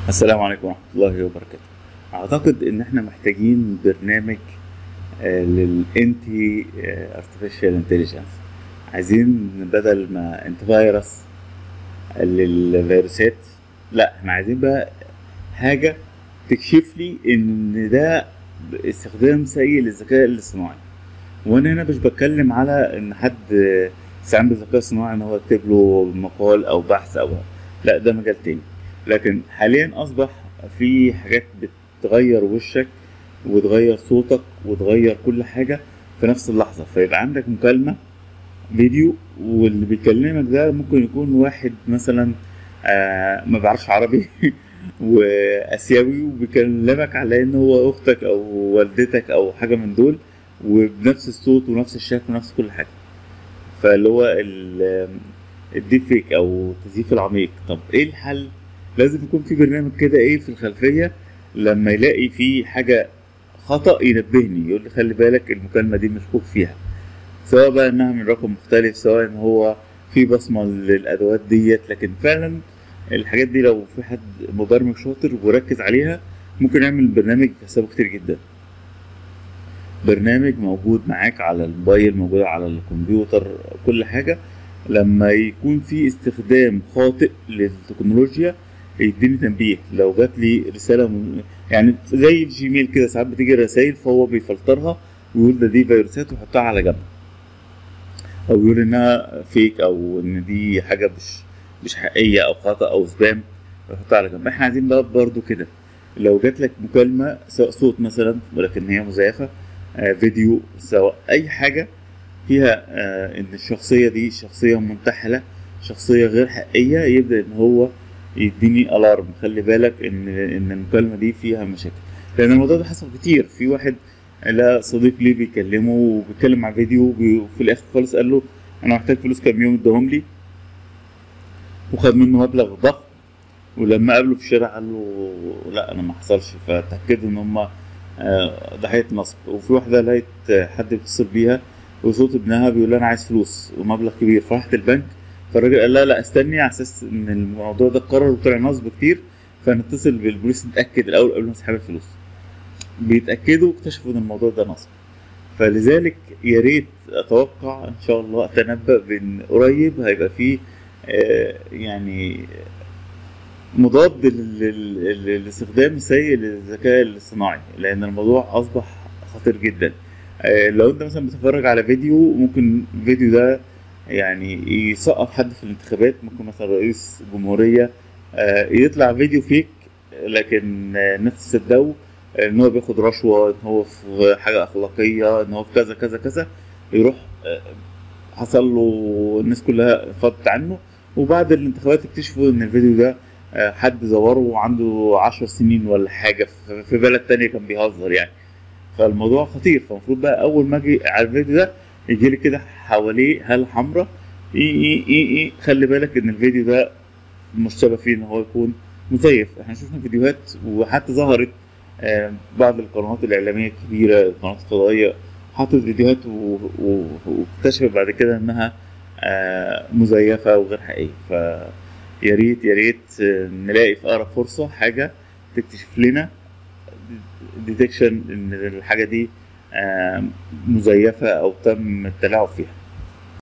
السلام عليكم ورحمة الله وبركاته. أعتقد إن إحنا محتاجين برنامج للإنتي Artificial Intelligence. عايزين بدل ما أنت فيروس للفيروسات، لا إحنا عايزين بقى حاجة تكشف لي إن ده استخدام سيء للذكاء الاصطناعي. وأنا هنا مش بتكلم على إن حد يستعين بالذكاء الاصطناعي إن هو يكتب له مقال أو بحث أو لا، ده مجال تاني. لكن حاليا أصبح في حاجات بتغير وشك وتغير صوتك وتغير كل حاجة في نفس اللحظة، فيبقى عندك مكالمة فيديو واللي بيكلمك ده ممكن يكون واحد مثلا ما بيعرفش عربي وآسيوي، وبيكلمك على إن هو أختك أو والدتك أو حاجة من دول، وبنفس الصوت ونفس الشكل ونفس كل حاجة. فاللي هو الديب فيك أو التزييف العميق. طب إيه الحل؟ لازم يكون في برنامج كده ايه في الخلفية، لما يلاقي في حاجة خطأ ينبهني، يقول لي خلي بالك المكالمة دي مشكوك فيها، سواء بقى انها من رقم مختلف، سواء ان هو في بصمة للادوات ديت. لكن فعلا الحاجات دي لو في حد مبرمج شاطر وركز عليها ممكن يعمل برنامج حسابه كتير جدا. برنامج موجود معاك على الموبايل، موجود على الكمبيوتر، كل حاجة. لما يكون في استخدام خاطئ للتكنولوجيا يديني تنبيه. لو جات لي رسالة يعني زي الجيميل كده، ساعات بتيجي رسائل فهو بيفلترها ويقول ده دي فيروسات ويحطها على جنب، او يقول انها فيك او ان دي حاجة مش حقيقية او خطأ او سبام ويحطها على جنب. احنا عايزين بقى برضو كده، لو جات لك مكالمة سواء صوت مثلا ولكن هي مزيفة، فيديو، سواء اي حاجة فيها ان الشخصية دي شخصية منتحلة، شخصية غير حقيقية، يبدأ ان هو يديني الارم خلي بالك ان المكالمة دي فيها مشاكل. لان الموضوع ده حصل كتير. في واحد لا صديق ليه بيكلمه وبيتكلم مع فيديو، وفي الاخر خالص قال له انا محتاج فلوس كام يوم ادهم لي، وخد منه مبلغ ضخم. ولما قابله في الشارع قال له لا انا ما حصلش، فتأكدوا ان هم ضحية نصب. وفي واحدة لقيت حد بيتصل بيها وصوت ابنها بيقول لها انا عايز فلوس ومبلغ كبير، فراحت البنك. فالراجل قال لها لا استني على اساس ان الموضوع ده اتكرر وطلع نصب كتير، فنتصل بالبوليس نتأكد الاول قبل ما نسحب الفلوس. بيتأكدوا اكتشفوا ان الموضوع ده نصب. فلذلك يا ريت اتوقع ان شاء الله اتنبأ بان قريب هيبقى فيه يعني مضاد للاستخدام السيء للذكاء الاصطناعي، لان الموضوع اصبح خطير جدا. لو انت مثلا بتتفرج على فيديو، ممكن الفيديو ده يعني يسقط حد في الانتخابات، ممكن مثلا رئيس جمهورية يطلع فيديو فيك، لكن الناس تصدقه ان هو بياخد رشوة، ان هو في حاجة اخلاقية، ان هو في كذا كذا كذا، يروح حصل له الناس كلها فضت عنه. وبعد الانتخابات اكتشفوا ان الفيديو ده حد زوره وعنده 10 سنين ولا حاجة في بلد تانية كان بيهزر يعني. فالموضوع خطير. فالمفروض بقى أول ما أجي على الفيديو ده يجيلي كده حواليه هالة حمراء، إيه خلي بالك إن الفيديو ده مشتبه فيه إن هو يكون مزيف. إحنا شفنا فيديوهات وحتى ظهرت بعض القنوات الإعلامية الكبيرة، القنوات الفضائية، حطت فيديوهات واكتشفت بعد كده إنها مزيفة وغير حقيقية. يا ريت يا ريت نلاقي في أقرب فرصة حاجة تكتشف لنا ديتكشن إن الحاجة دي مزيفة أو تم التلاعب فيها.